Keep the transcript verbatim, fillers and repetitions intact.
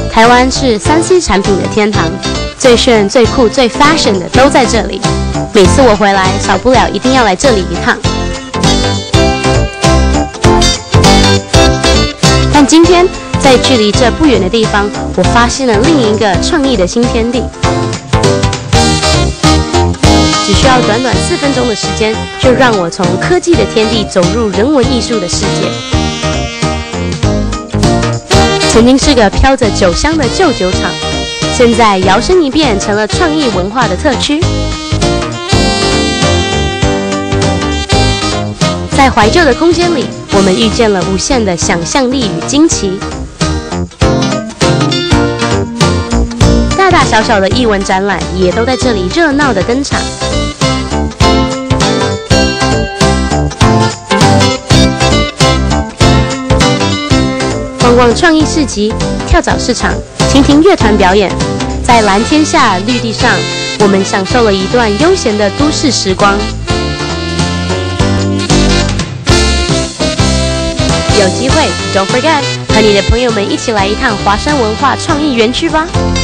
台湾是三 C 产品的天堂，最炫、最酷、最 fashion 的都在这里。每次我回来，少不了一定要来这里一趟。但今天在距离这不远的地方，我发现了另一个创意的新天地。只需要短短四分钟的时间，就让我从科技的天地走入人文艺术的世界。曾经是个飘着酒香的旧酒厂，现在摇身一变成了创意文化的特区。在怀旧的空间里，我们遇见了无限的想象力与惊奇。大大小小的艺文展览也都在这里热闹的登场。逛逛创意市集，跳蚤市场，听听乐团表演，在蓝天下绿地上，我们享受了一段悠闲的都市时光。有机会 ，Don't forget 和你的朋友们一起来一趟华山文化创意园区吧。